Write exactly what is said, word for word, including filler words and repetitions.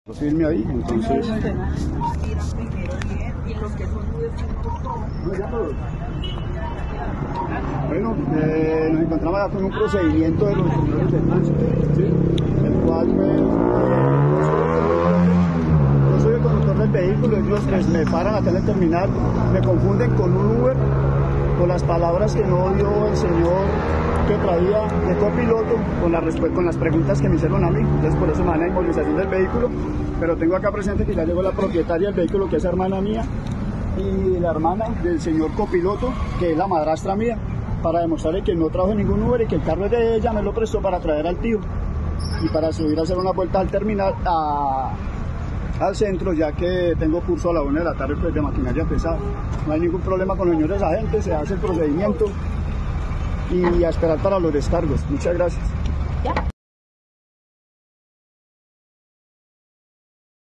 Firme ahí, entonces. Bueno, eh, nos encontramos acá con un procedimiento de los señores de tránsito, ¿sí? El cual pues, eh, yo soy el conductor del vehículo, ellos pues, me paran acá en el terminal, me confunden con un Uber, con las palabras que no dio el señor que traía de copiloto, con, la con las preguntas que me hicieron a mí. Entonces por eso me dan la inmovilización del vehículo, pero tengo acá presente que ya llegó la propietaria del vehículo, que es hermana mía, y la hermana del señor copiloto, que es la madrastra mía, para demostrarle que no trajo ningún Uber y que el carro es de ella, me lo prestó para traer al tío y para subir a hacer una vuelta al terminal, a, al centro, ya que tengo curso a la una de la tarde pues, de maquinaria pesada. No hay ningún problema con los señores agentes, se hace el procedimiento y a esperar para los descargos. Muchas gracias. ¿Ya?